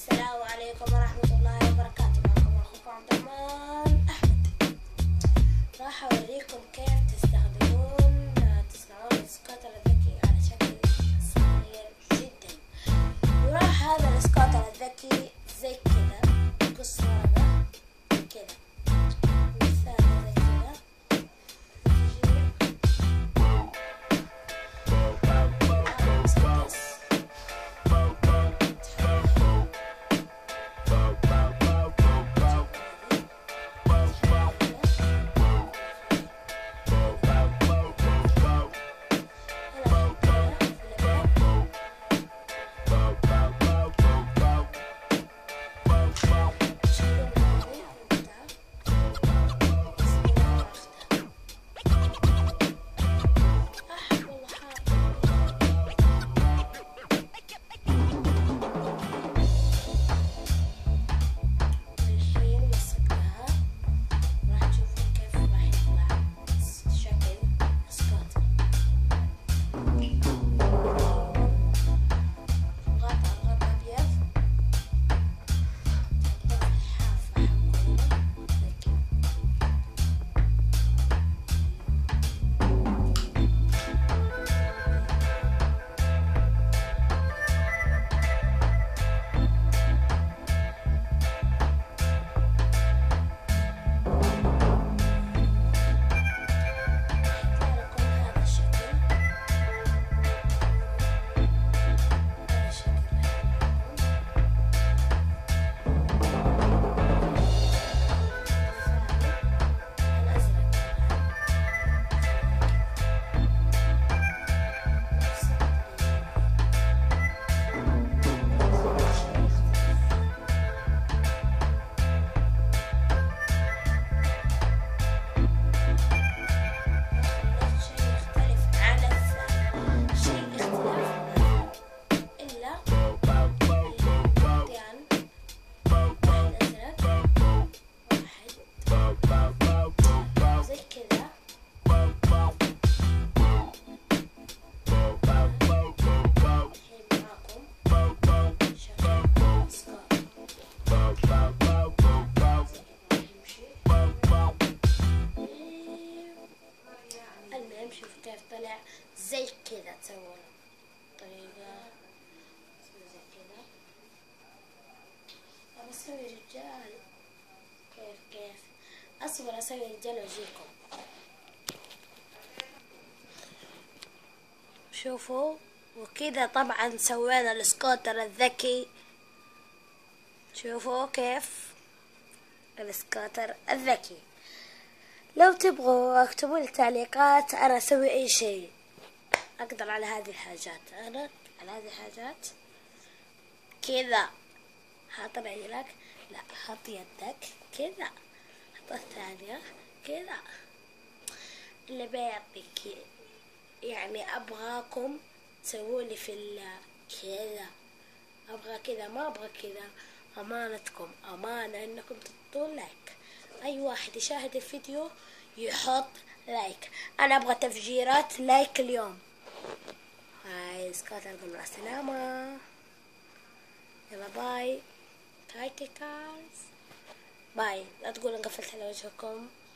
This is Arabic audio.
السلام عليكم ورحمة الله وبركاته. معكم أخوكم عبد الرحمن أحمد. راح أوريكم كيف تصنعون الأسكوتر الذكي على شكل صغير جدا. وراح هذا الأسكوتر الذكي زي كذا، قص ورقة كذا مثال زي كذا. شوفوا كيف طلع زي كذا. تسووا طريقة زي كذا. أنا أسوي رجال. كيف أصبر أسوي رجال وأجيكم. شوفوا وكذا طبعا سوينا الاسكوتر الذكي. شوفوا كيف الاسكوتر الذكي. لو تبغوا اكتبوا لي تعليقات، انا اسوي اي شيء اقدر على هذه الحاجات. انا على هذه الحاجات كذا. حاط رجلك، لا حط يدك كذا، حط الثانية كذا. اللي بيعطيك يعني ابغاكم تسووا لي في كذا. ابغى كذا ما ابغى كذا. امانتكم امانة انكم تحطوا لايك. اي واحد يشاهد الفيديو يحط لايك. انا ابغى تفجيرات لايك اليوم. هاي اسكوتر مع السلامة. يلا باي. باي كيكرز. باي. لا تقولوا قفلت على وجهكم.